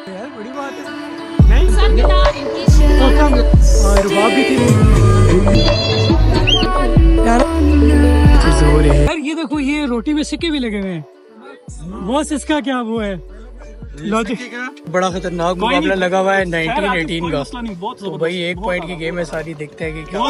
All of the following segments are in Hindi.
यार बड़ी बात है। नहीं रुबाब भी थी यार। ये देखो ये रोटी में सिक्के भी लगे हुए हैं। बॉस इसका क्या वो है लॉजिक? बड़ा खतरनाक मुकाबला लगा हुआ है 1918 का। तो भाई 1 पॉइंट की गेम है सारी, देखते हैं कि क्या।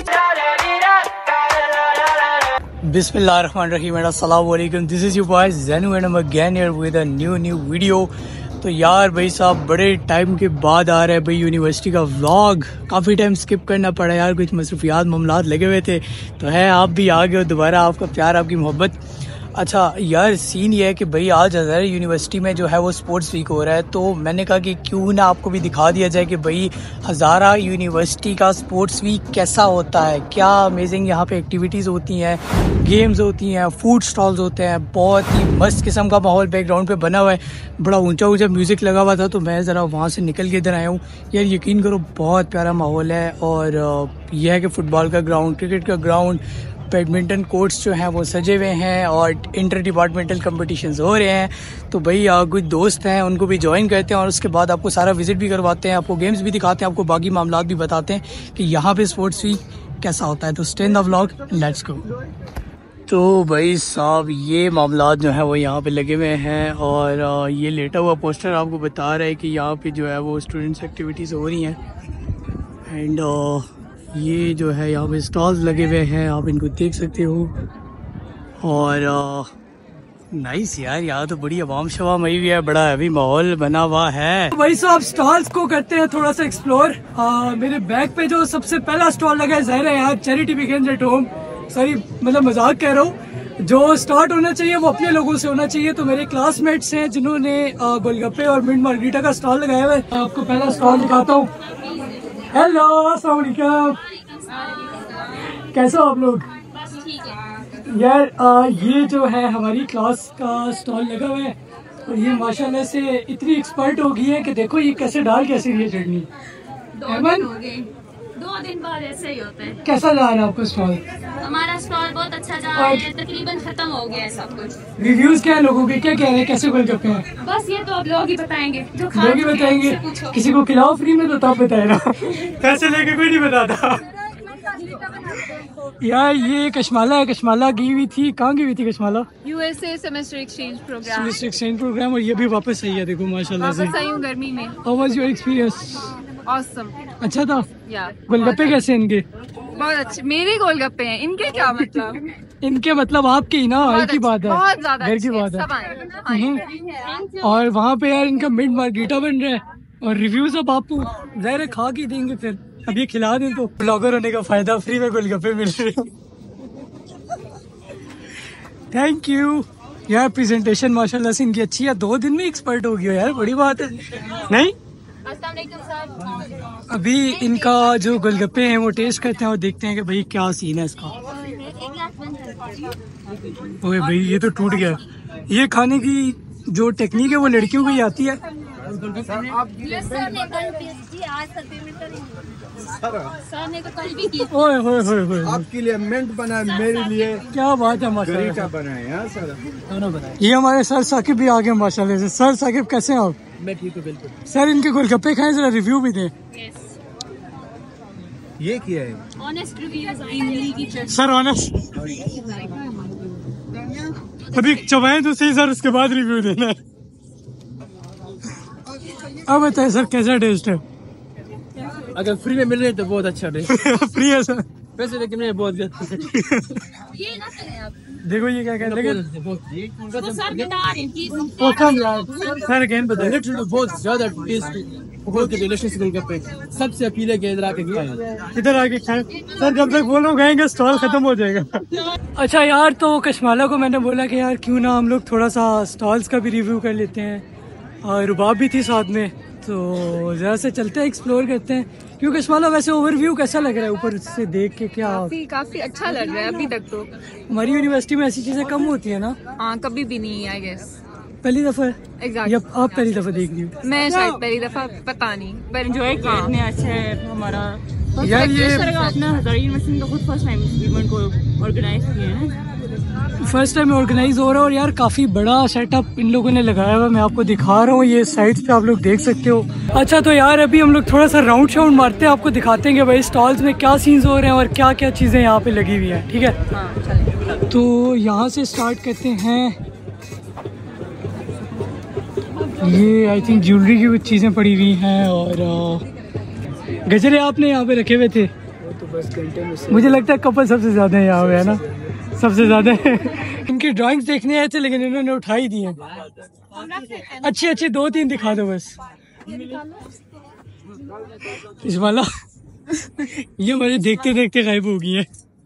बिस्मिल्लाहिर्रहमानिर्रहीम, अस्सलाम वालेकुम। This is your boy Zainu and I am again here with a new video. तो यार भाई साहब बड़े टाइम के बाद आ रहा है भाई यूनिवर्सिटी का व्लॉग। काफ़ी टाइम स्किप करना पड़ा यार, कुछ मसरूफियात मामलात लगे हुए थे। तो है आप भी आ गए हो दोबारा, आपका प्यार आपकी मोहब्बत। अच्छा यार सीन ये है कि भाई आज हज़ारा यूनिवर्सिटी में जो है वो स्पोर्ट्स वीक हो रहा है। तो मैंने कहा कि क्यों ना आपको भी दिखा दिया जाए कि भाई हज़ारा यूनिवर्सिटी का स्पोर्ट्स वीक कैसा होता है, क्या अमेजिंग यहाँ पे एक्टिविटीज़ होती हैं, गेम्स होती हैं, फूड स्टॉल्स होते हैं। बहुत ही मस्त किस्म का माहौल बैकग्राउंड पे बना हुआ है। बड़ा ऊंचा ऊंचा म्यूज़िक लगा हुआ था, तो मैं ज़रा वहाँ से निकल के इधर आया हूँ। यार यकीन करो बहुत प्यारा माहौल है। और यह है कि फ़ुटबॉल का ग्राउंड, क्रिकेट का ग्राउंड, बैडमिंटन कोर्ट्स जो हैं वो सजे हुए हैं और इंटर डिपार्टमेंटल कंपटीशंस हो रहे हैं। तो भाई कुछ दोस्त हैं उनको भी ज्वाइन करते हैं और उसके बाद आपको सारा विजिट भी करवाते हैं, आपको गेम्स भी दिखाते हैं, आपको बाकी मामलात भी बताते हैं कि यहाँ पे स्पोर्ट्स वीक कैसा होता है। तो stay in the vlog, let's go. तो भाई साहब ये मामलात जो है वो यहाँ पे लगे हुए हैं और ये लेटा हुआ पोस्टर आपको बता रहा है कि यहाँ पे जो है वो स्टूडेंट्स एक्टिविटीज़ हो रही हैं। एंड ये जो है यहाँ पे स्टॉल्स लगे हुए हैं, आप इनको देख सकते हो। और नाइस यार, यहाँ तो बड़ी आवाम शवाम आई हुई है, बड़ा हैवी माहौल बना हुआ है। भाई साहब स्टॉल्स को करते हैं थोड़ा सा एक्सप्लोर। मेरे बैग पे जो सबसे पहला स्टॉल लगा है ज़ाहिर है यार charity begins at home. Sorry मतलब मजाक कह रहा हूँ, जो स्टार्ट होना चाहिए वो अपने लोगों से होना चाहिए। तो मेरे क्लासमेट्स हैं जिन्होंने गोलगप्पे और मिंट मार्गरीटा का स्टॉल लगाया हुआ है। आपको पहला स्टॉल दिखाता हूँ। हेलो अस्सलाम वालेकुम, कैसे हो आप लोग? यार ये जो है हमारी क्लास का स्टॉल लगा हुआ है और ये माशाल्लाह से इतनी एक्सपर्ट हो गई है कि देखो ये कैसे डाल कैसे रही है चटनी। 2 दिन बाद ऐसे ही होता है। कैसा जा रहा है आपका स्टॉल? हमारा स्टॉल बहुत अच्छा जा रहा है, तकरीबन खत्म हो गया है सब कुछ। रिव्यूज क्या है लोगों के, क्या कह रहे हैं, कैसे गोलगप्पे हैं? बस ये तो आप लोग ही बताएंगे, जो लोग ही बताएंगे। किसी को खिलाओ फ्री में तो तब बताएगा, पैसे लेके कोई नहीं बताता। यार ये कश्माला है, कश्माला गई हुई थी, कहाँ गई हुई थी Kashmala? USA semester exchange program. Semester exchange program, और ये भी वापस आई है देखो माशाल्लाह से। वापस आई हूँ गर्मी में। How was your experience? Awesome, अच्छा था। या गोलगप्पे कैसे इनके? बहुत अच्छे। मेरे गोलगप्पे हैं, इनके क्या मतलब? इनके मतलब आपके ही ना, घर की बात है, बहुत ज्यादा घर की बात है। और वहाँ पे यार इनका मिंट मार्गरीटा बन रहा है और रिव्यूज अब आपको ज़ाहिर खा के देंगे, फिर अब ये खिला दें तो ब्लॉगर होने का फायदा, फ्री में गोलगप्पे मिल रहे हैं। थैंक यू यार, प्रेजेंटेशन माशाल्लाह से इनकी अच्छी है। 2 दिन में एक्सपर्ट हो गई हो यार, बड़ी बात है। नहीं अभी इनका जो गोलगप्पे हैं वो टेस्ट करते हैं और देखते हैं कि भाई क्या सीन है इसका। ओए भाई ये तो टूट गया। ये खाने की जो टेक्निक है वो लड़कियों को ही आती है। ओए होए होए होए, आपके लिए मिंट बना, मेरे लिए क्या बात है माशाल्लाह बनाया सर। ये हमारे सर साकिब भी आ गए माशाल्लाह से। सर साकिब कैसे हैं आप? मैं ठीक हूँ बिल्कुल। सर इनके गोलगप्पे खाएं, जरा रिव्यू भी दें। ये क्या है? ऑनेस्ट रिव्यू सर ऑनेस्ट, अभी चबाएं तो सही सर, उसके बाद रिव्यू देना है। अब बताए सर कैसा टेस्ट है? अगर फ्री में मिल रहे तो बहुत अच्छा टेस्ट। फ्री है सर, पैसे लेकिन मैं बहुत ये ना करें आप। देखो ये क्या कहते हैं, सर अगेन बताइए। बहुत ज्यादा टेस्टी, बहुत डिलीशियस गोलगप्पे। सबसे अपील है कि इधर आके खाएं, इधर आके खाएं। सर जब तक बोलो गएंगे स्टॉल खत्म हो जाएगा। अच्छा यार, तो कश्माला को मैंने बोला कि यार क्यों ना हम लोग थोड़ा सा स्टॉल्स का भी रिव्यू कर लेते हैं, और रुबाब भी थी साथ में, तो ज़रा से चलते हैं एक्सप्लोर करते हैं। क्यों कश्माला वैसे ओवरव्यू कैसा लग रहा है ऊपर से देख के? क्या काफी अच्छा लग रहा है अभी तक तो। हमारी यूनिवर्सिटी में ऐसी चीज़ें कम होती है ना? हाँ कभी भी नहीं, आई गेस पहली दफ़ा है। एग्जैक्ट, या आप पहली दफ़ा देख रही हो? मैं शायद पहली दफा, पता नहीं, पर एंजॉय किया। इतने अच्छा है हमारा यार ये अपना हज़ारा यूनिवर्सिटी का खुद फर्स्ट टाइम इवेंट को ऑर्गेनाइज किए हैं। फर्स्ट टाइम ऑर्गेनाइज हो रहा है और यार काफ़ी बड़ा सेटअप इन लोगों ने लगाया हुआ है। मैं आपको दिखा रहा हूँ, ये साइड्स पे आप लोग देख सकते हो। अच्छा तो यार अभी हम लोग थोड़ा सा राउंड मारते हैं, आपको दिखाते हैं कि भाई स्टॉल्स में क्या सीन्स हो रहे हैं और क्या क्या चीज़ें यहाँ पे लगी हुई हैं। ठीक है, तो यहाँ से स्टार्ट करते हैं। ये आई थिंक ज्वेलरी की कुछ चीज़ें पड़ी हुई हैं और गजरे आपने यहाँ पे रखे हुए थे। तो बस घंटे में मुझे लगता है कपल सबसे ज़्यादा है यहाँ पे, है ना, सबसे ज़्यादा इनकी ड्राइंग्स देखने आए थे लेकिन इन्होंने उठा ही दी है। अच्छी अच्छी 2-3 दिखा दो बस। इस वाला ये मुझे देखते देखते गायब हो गई है।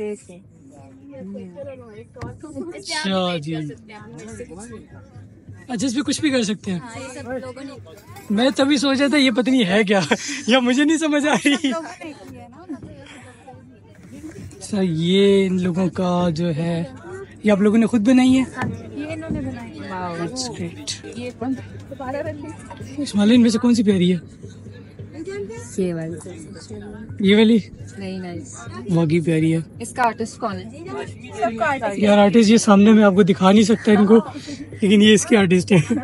अच्छा जी, अच्छा इस पे कुछ भी कर सकते हैं। मैं तभी सोचा था ये पता नहीं है क्या या मुझे नहीं समझ आ रही। अच्छा ये इन लोगों का जो है, ये आप लोगों ने खुद बनाई है? ये इन्होंने बनाई है। That's great। इस्माइल इनमें से कौन सी प्यारी है? ये वाली नहीं नाइस, वाकई प्यारी है। इसका आर्टिस्ट कौन है? यार आर्टिस्ट ये सामने में आपको दिखा नहीं सकता इनको, लेकिन ये इसके आर्टिस्ट है।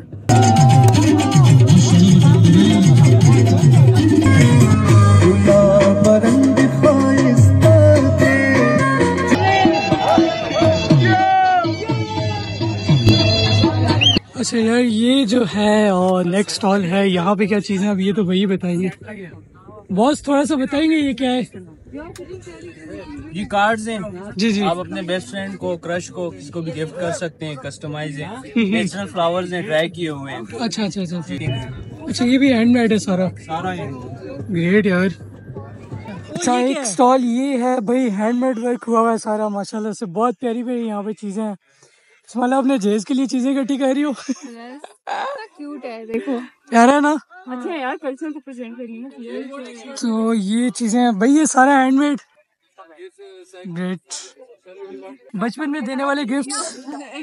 अच्छा यार ये जो है और नेक्स्ट स्टॉल है, यहाँ पे क्या चीज़ें अब ये तो वही बताएंगे। बॉस थोड़ा सा बताएंगे ये क्या है? ये कार्ड्स हैं जी जी। आप अपने बेस्ट फ्रेंड को, क्रश को, किसी को भी गिफ्ट कर सकते हैं। कस्टमाइज है, नेचुरल फ्लावर्स हैं, ड्राई किए हुए हैं। अच्छा अच्छा अच्छा अच्छा, ये भी हैंडमेड है सारा? सारा है। ग्रेट यार। अच्छा एक स्टॉल ये है भाई, हैंडमेड वर्क हुआ है सारा माशाल्लाह से, बहुत प्यारी प्यारी यहाँ पे चीजें हैं। मतलब अपने जेज के लिए चीजें इकट्ठी कर रही हो। क्यूट है, देखो प्यारा है ना? अच्छा यार, कल्चर को प्रेजेंट करिए ना। तो ये चीजें भाई, ये सारा हैंडमेड। ग्रेट। बचपन में देने वाले गिफ्ट्स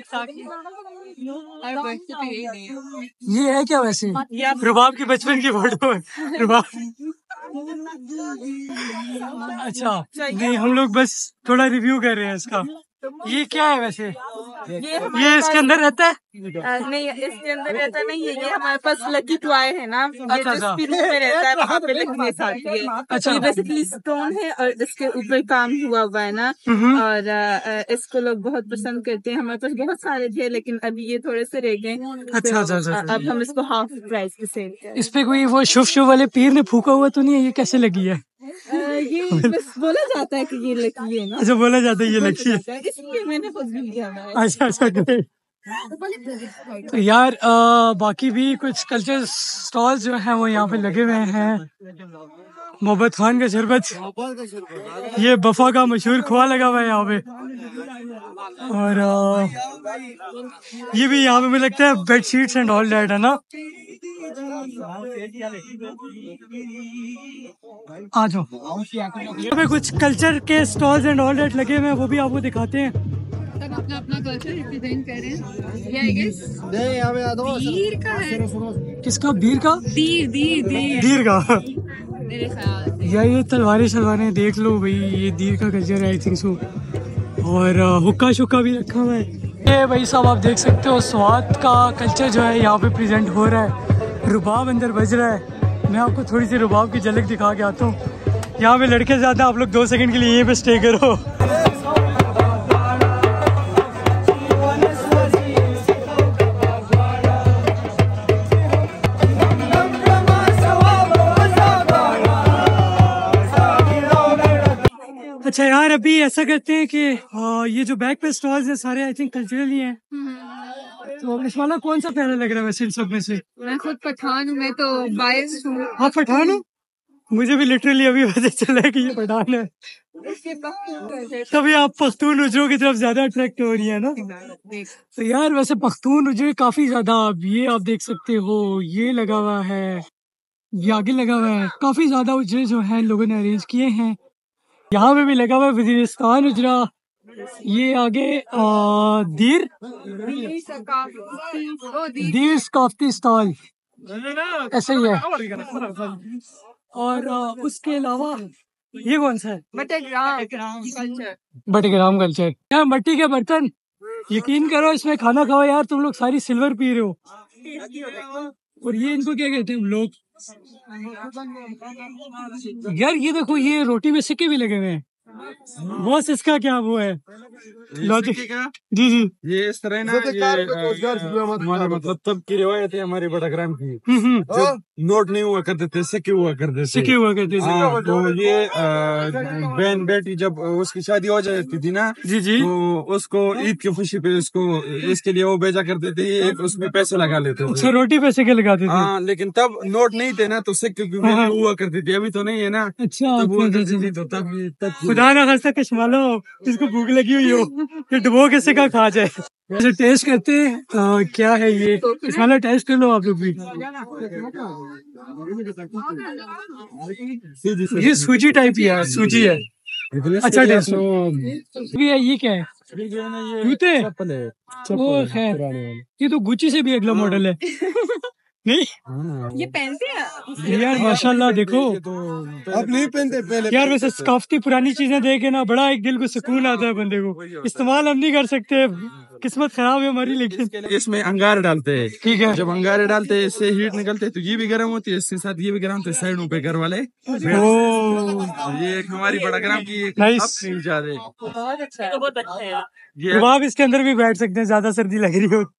ये है क्या वैसे? रुबाब की बचपन की फोटो है। रुबाब अच्छा नहीं, हम लोग बस थोड़ा रिव्यू कर रहे हैं इसका। ये क्या है वैसे? ये इसके अंदर रहता है? नहीं, इसके अंदर रहता नहीं है। ये हमारे पास लकी टॉय है ना, अच्छा, ये जो स्पिन में रहता है वहाँ पे लिखने आती है। अच्छा। ये बेसिकली स्टोन है और इसके ऊपर काम हुआ है ना, और इसको लोग बहुत पसंद करते हैं। हमारे पास बहुत सारे थे लेकिन अभी ये थोड़े से रह गए। अच्छा अच्छा अच्छा। अब हम इसको हाफ प्राइस पे सेल कर रहे हैं। इस पे कोई वो शुभ वाले पीर ने फूका हुआ तो नहीं है? ये कैसे लगी है? ये बस बोला जाता है कि ये लकी है ना। अच्छा बोला जाता है ये लकी है, इसलिए मैंने खुद भी लिया है। अच्छा अच्छा ग्रेट। तो यार बाकी भी कुछ कल्चर स्टॉल्स जो हैं वो यहाँ पे लगे हुए हैं। मोहब्बत खान का शरबत, ये बफा का मशहूर खोआ लगा हुआ है यहाँ पे। और ये भी यहाँ पे मुझे लगता है bed sheets and all that है ना। आ जाओ, यहाँ पे कुछ कल्चर के स्टॉल्स एंड ऑल दैट लगे हुए हैं, वो भी आपको दिखाते हैं। अपना अपना कल्चर रिप्रेजेंट कर रहे हैं। ये आई गेस बीर का है। किसका? बीर का? दीर का मेरे ख्याल या ये तलवारें शलवारें देख लो भाई, ये दीर का कल्चर है आई थिंक सो। और हुक्का शुक्का भी रखा हुआ है। ये भाई साहब आप देख सकते हो स्वाद का कल्चर जो है यहाँ पे प्रेजेंट हो रहा है। रुबाब अंदर बज रहा है। मैं आपको थोड़ी सी रुबाब की झलक दिखा के आता हूँ। यहाँ पे लड़के ज़्यादा, आप लोग 2 सेकंड के लिए यहीं पे स्टे करो। अच्छा यार अभी ऐसा करते हैं कि ये जो बैक पे स्टॉल्स हैं सारे आई थिंक कल्चरल ही हैं। तो इस वाला कौन सा प्यारा लग रहा है वैसे इन सब में से? मैं खुद पठान हूँ, मैं तो बायस हूँ। आप पठान हो? मुझे भी लिटरली अभी पता चला कि ये पठान है। तभी आप पख्तून उजरों की तरफ ज्यादा अट्रैक्ट हो रही है ना। तो यार वैसे पख्तून उजरे काफी ज्यादा, ये आप देख सकते हो, ये लगा हुआ है, ये आगे लगा हुआ है। काफी ज्यादा उजरे जो है लोगों ने अरेंज किए हैं। यहाँ पे भी लगा हुआ है वजीरिस्तान उजरा। ये आगे दीर सकाफती स्टॉल ऐसे ही है। और उसके अलावा ये कौन सा है? बटेग्राम बटेग्राम कल्चर। यहाँ मट्टी के बर्तन यकीन करो इसमें खाना खाओ यार, तुम लोग सारी सिल्वर पी रहे हो। और ये इनको क्या कहते हैं लोग यार? ये देखो ये रोटी में सिक्के भी लगे हुए हैं। बॉस इसका क्या वो है लॉजिक? जी जी, ये इस तरह ना, हमारे मतलब तब की रिवायत है हमारी बड़ाग्राम की। जब नोट नहीं हुआ करते थे, सिक्के हुआ करते थे। सिक्के हुआ करते थे। तो ये बहन बेटी जब उसकी शादी हो जाती थी ना, जी जी, तो उसको ईद की खुशी पे उसको इसके लिए वो भेजा करते थे, एक उसमें पैसे लगा लेते थे। अच्छा, रोटी पे सिक्के लगाते थे। हाँ, लेकिन तब नोट नहीं थे ना, तो सिक्के की वैल्यू हुआ करती थी। अभी तो नहीं है ना। अच्छा, तब हुआ करती थी, तो तब खुदा ना खास्ता कश्मालो इसको भूख लगी हुई हो, ये डुबो के सिक्का खा जाए। ऐसे टेस्ट करते हैं क्या है ये। खाना टेस्ट कर लो आप लोग भी। ये सूजी टाइप ही है, सूजी है। अच्छा टेस्ट भी है। ये क्या है? जूते? ओ खैर, ये तो गुच्ची से भी अगला मॉडल है। नहीं ये पहनते हैं यार, माशाल्लाह देखो। अब नहीं पहनते पहले यार वैसे काफी पुरानी चीजें देखे ना, बड़ा एक दिल को सुकून आता है बंदे को। इस्तेमाल हम नहीं कर सकते, किस्मत खराब है हमारी। लेकिन इसमें अंगार डालते हैं। ठीक है, जब अंगारे डालते हैं इससे हीट निकलते हैं, तो ये भी गर्म होती है, इसके साथ ये भी गर्म होते हैं। साइडों पे घर वाले ओ ये एक हमारी बड़ाग्राम की एक नाइस। इजाद है। बहुत अच्छा है। तो आप इसके अंदर भी बैठ सकते हैं, ज्यादा सर्दी लग रही हो।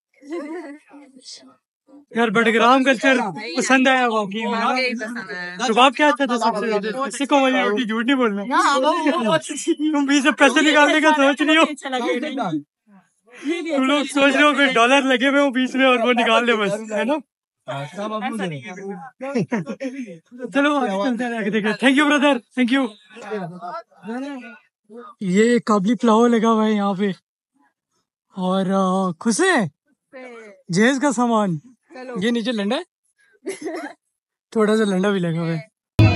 यार बड़ग्राम कल्चर पसंद आया वाकई में। तो आप क्या अच्छा था सबसे ज्यादा? इससे को मुझे रोटी झूठ नहीं बोलना। तुम भी से पैसे निकालने का सोच रही हो, तुम लोग सोच रहे हो फिर डॉलर लगे हुए हो बीच में और वो निकाल ले बस, है ना? चलो thank you brother, thank you. ये काबली पुलाव लगा हुआ है यहाँ पे, और खुश है जहेज का सामान। ये नीचे लंडा है, थोड़ा सा लंडा भी लगा हुआ है।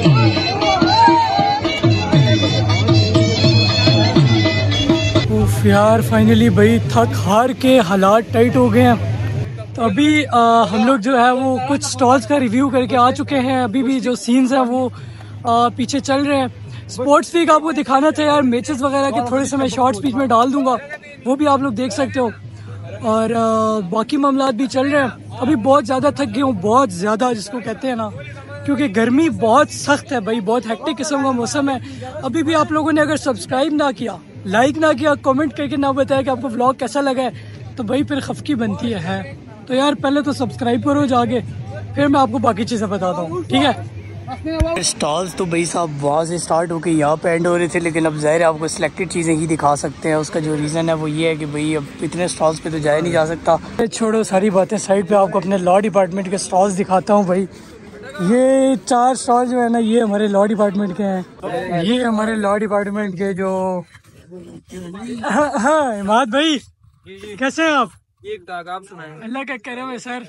उफ यार, फाइनली भाई थक हार के हालात टाइट हो गए हैं। तो अभी हम लोग जो है वो कुछ स्टॉल्स का रिव्यू करके आ चुके हैं। अभी भी जो सीन्स हैं वो पीछे चल रहे हैं। स्पोर्ट्स वीक आपको दिखाना था यार, मैचेस वगैरह के थोड़े से मैं शॉर्ट्स बीच में डाल दूंगा, वो भी आप लोग देख सकते हो। और बाकी मामलात भी चल रहे हैं। अभी बहुत ज़्यादा थक गया हूँ, बहुत ज़्यादा जिसको कहते हैं ना, क्योंकि गर्मी बहुत सख्त है भाई, बहुत हेक्टिक किस्म का मौसम है। अभी भी आप लोगों ने अगर सब्सक्राइब ना किया, लाइक ना किया, कमेंट करके ना बताया कि आपको व्लॉग कैसा लगा है, तो भाई फिर खफकी बनती है। तो यार पहले तो सब्सक्राइब करो जाके, फिर मैं आपको बाकी चीज़ें बताता हूँ, ठीक है? स्टॉल्स तो भाई साहब वहाँ से स्टार्ट होकर यहाँ पे एंड हो रहे थे, लेकिन अब ज़ाहिर है आपको सिलेक्टेड चीज़ें ही दिखा सकते हैं। उसका जो रीज़न है वो ये है कि भाई अब इतने स्टॉल्स पे तो जाया नहीं जा सकता। छोड़ो सारी बातें साइड पे, आपको अपने लॉ डिपार्टमेंट के स्टॉल्स दिखाता हूँ भाई। ये 4 स्टॉल जो है ना, ये हमारे लॉ डिपार्टमेंट के हैं। ये हमारे लॉ डिपार्टमेंट के जो हाँ इमाद भाई, कैसे हैं आप? आप सुनाएं। अल्लाह का करम है सर।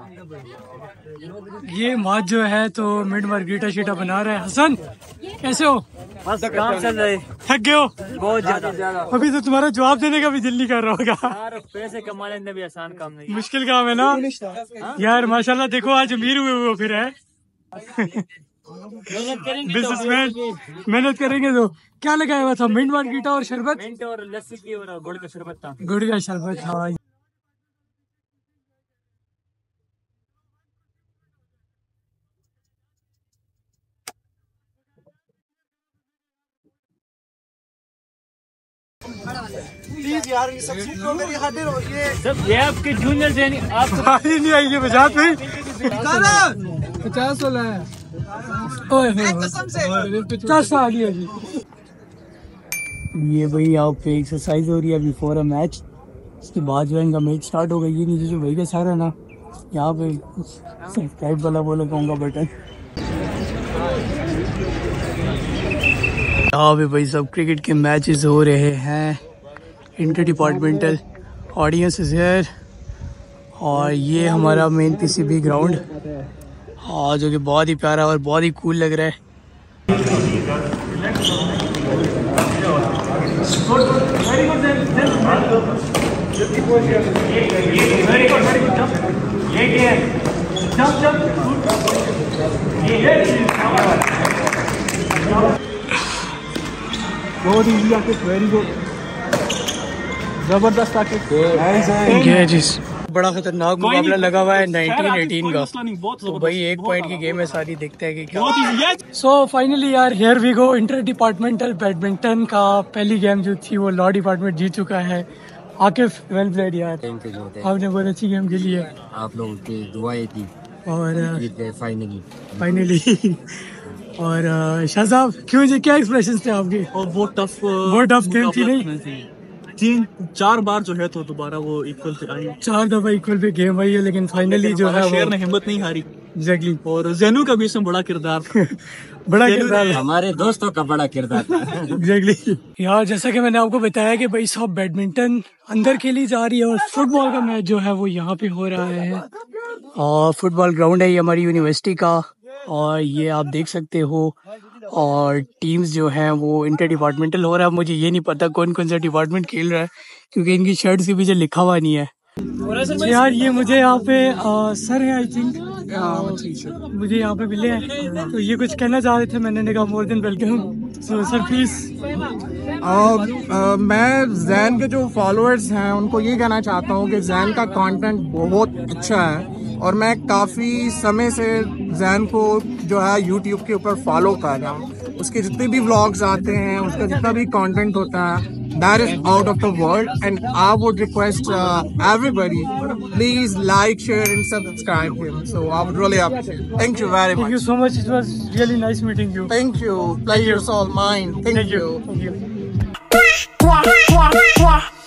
ये माद जो है तो मिड मार्गरीटा शीटा बना रहा है। हसन कैसे हो? बस काम चल रहा है। थक गए हो बहुत ज्यादा। अभी तो तुम्हारा जवाब देने का भी दिल नहीं कर रहा होगा। यार पैसे कमाने में भी आसान काम नहीं, मुश्किल काम है ना यार। माशाल्लाह देखो आज अमीर हुए हो फिर है। बिजनेसमैन मेहनत करेंगे तो। क्या लगाया हुआ था? मिंट मार्गरीटा और शरबत, मिंट और लस्सी की और गुड़ का शरबत था। गुड़ का शरबत, हाँ। प्लीज यार ये सब चीज मेरी खातिर हो ये सब ये आपके जूनियर से नहीं, आपको ही नहीं आएगी बजात में 50 वाला है। ओए 50 आ गया जी। ये भाई यहाँ पे एक्सरसाइज हो रही है बिफोर अ मैच। उसके बाद जो है इनका मैच स्टार्ट होगा। ये नीचे जो भाई का सारा ना, यहाँ पे सब्सक्राइब वाला वो लगाऊंगा बटन। यहाँ पे भाई सब क्रिकेट के मैचेस हो रहे हैं। Inter departmental audience is here. और ये हमारा मेन पीसीबी ग्राउंड, हाँ, जो कि बहुत ही प्यारा और बहुत ही कूल लग रहा है। बहुत ही वेरी गुड। जबरदस्त आके बड़ा खतरनाक मुकाबला लगा हुआ है 1918 का। तो भाई 1 पॉइंट की गेम है सारी, देखते हैं कि क्या। सो फाइनली यार here we go, inter departmental badminton का पहली गेम जो थी वो लॉ डिपार्टमेंट जीत चुका है। आकिफ वेल प्लेड यार, आपने बहुत अच्छी गेम खेली है, आप लोगों की दुआएं थी और फाइनली और शाह साहब क्यों जी, क्या एक्सप्रेशन थे आपके? और बहुत टफ गेम थी नहीं? 3-4 बार जो है तो दोबारा वो इक्वल पे आई, 4 दफा इक्वल पे गेम आई है, लेकिन फाइनली जो है शेर ने हिम्मत नहीं हारी। एग्जैक्टली। और जैनू का भी इसमें बड़ा किरदार था। बड़ा किरदार हमारे दोस्तों का बड़ा किरदार था। एग्जैक्टली यार, जैसा कि मैंने आपको बताया कि भाई साहब बैडमिंटन अंदर खेली जा रही है और फुटबॉल का मैच जो है वो यहाँ पे हो रहा है। और फुटबॉल ग्राउंड है ये हमारी यूनिवर्सिटी का, और ये आप देख सकते हो। और टीम्स जो हैं वो इंटर डिपार्टमेंटल हो रहा है। मुझे ये नहीं पता कौन कौन सा डिपार्टमेंट खेल रहा है, क्योंकि इनकी शर्ट के पीछे लिखा हुआ नहीं है। यार ये मुझे यहाँ पे सर है आई थिंक, मुझे यहाँ पे मिले हैं, तो ये कुछ कहना चाह रहे थे। मैंने कहा more than welcome, so sir please. मैं जैन के जो फॉलोअर्स हैं उनको ये कहना चाहता हूँ कि जैन का कंटेंट बहुत अच्छा है, और मैं काफ़ी समय से जैन को जो है यूट्यूब के ऊपर फॉलो कर रहा हूँ। उसके जितने भी व्लॉग्स आते हैं, उसका जितना भी कंटेंट होता है, that is out of the world. And I would request everybody please like, share and subscribe him. So I would really appreciate. Thank you very much. Thank you so much, it was really nice meeting you. Thank you, pleasure is all mine. Thank you. Thank you.